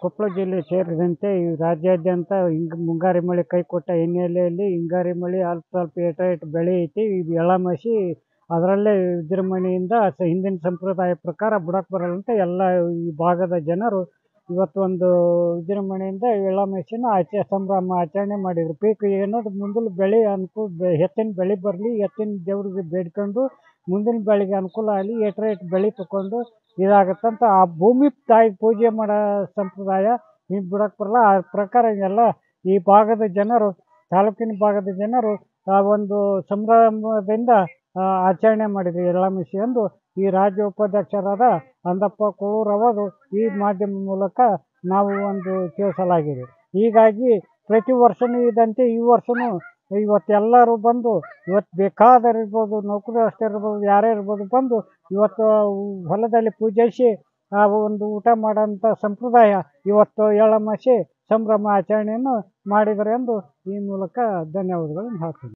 ಕೊಪ್ಪಳ ಜಿಲ್ಲೆ ಸೇರಿದಂತೆ ಈ ರಾಜ್ಯಾದ್ಯಂತ ಮುಂಗಾರು ಮಳೆ ಕೈಕೊಟ್ಟ ಹಿನ್ನೆಲೆಯಲ್ಲಿ ಹಿಂಗಾರು ಮಳೆ ಸ್ವಲ್ಪ ಏಟಾಏಟ್ ಬೆಳೆ ಐತಿ. ಈ ಎಳ್ಳಮಾಸಿ ಅದರಲ್ಲೇ ವಿಜೃಂಭಣೆಯಿಂದ ಹಿಂದಿನ ಸಂಪ್ರದಾಯ ಪ್ರಕಾರ ಬಿಡಕ್ಕೆ ಬರಲ್ಲ ಅಂತ ಎಲ್ಲ ಈ ಭಾಗದ ಜನರು ಇವತ್ತು ಒಂದು ವಿಜೃಂಭಣೆಯಿಂದ ಎಳ್ಳಮಾಸಿನ ಸಂಭ್ರಮ ಆಚರಣೆ ಮಾಡಿದರು. ಪೀಕ್ ಏನಾದ್ರು ಮುಂದಿನ ಬೆಳೆ ಹೆಚ್ಚಿನ ಬೆಳೆ ಬರಲಿ, ಹೆಚ್ಚಿನ ದೇವ್ರಿಗೆ ಬೇಡ್ಕೊಂಡು ಮುಂದಿನ ಬೆಳೆಗೆ ಅನುಕೂಲ ಆಗಲಿ, ಏಟ್ ಬೆಳೆ ತಗೊಂಡು ಇದಾಗತ್ತಂತ ಆ ಭೂಮಿ ತಾಯಿ ಪೂಜೆ ಮಾಡೋ ಸಂಪ್ರದಾಯ ಈಗ ಬಿಡಕ್ಕೆ ಬರಲ್ಲ. ಆ ಪ್ರಕಾರ ಎಲ್ಲ ಈ ಭಾಗದ ಜನರು, ತಾಲೂಕಿನ ಭಾಗದ ಜನರು ಆ ಒಂದು ಸಂಭ್ರಮದಿಂದ ಆಚರಣೆ ಮಾಡಿದ್ರು ಎಳ್ಳಮಾಸಿ ಎಂದು ಈ ರಾಜ್ಯ ಉಪಾಧ್ಯಕ್ಷರಾದ ಅಂದಪ್ಪ ಕೋಳೂರವರು ಈ ಮಾಧ್ಯಮ ಮೂಲಕ ನಾವು ಒಂದು ತಿಳಿಸಲಾಗಿದೆ. ಹೀಗಾಗಿ ಪ್ರತಿ ವರ್ಷವೂ ಇದ್ದಂತೆ ಈ ವರ್ಷವೂ ಇವತ್ತೆಲ್ಲರೂ ಬಂದು ಇವತ್ತು ಬೇಕಾದರಿರ್ಬೋದು, ನೌಕರಸ್ಥರಿರ್ಬೋದು, ಯಾರೇ ಇರ್ಬೋದು ಬಂದು ಇವತ್ತು ಹೊಲದಲ್ಲಿ ಪೂಜೈಸಿ ಆ ಒಂದು ಊಟ ಮಾಡೋಂಥ ಸಂಪ್ರದಾಯ ಇವತ್ತು ಎಳ್ಳಮಾಸಿ ಸಂಭ್ರಮ ಆಚರಣೆಯನ್ನು ಮಾಡಿದರು ಎಂದು ಈ ಮೂಲಕ ಧನ್ಯವಾದಗಳನ್ನು ಹೇಳ್ತೀನಿ.